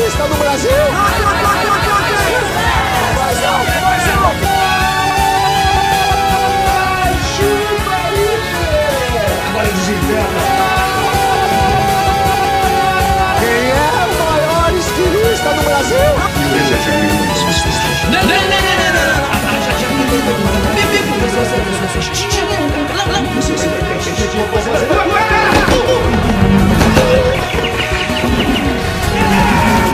estilista do Brasil. Mais alto, mais alto. Chupa isso. Agora desinterna. Quem é o maior estilista do Brasil? Eu já tinha visto isso. Não.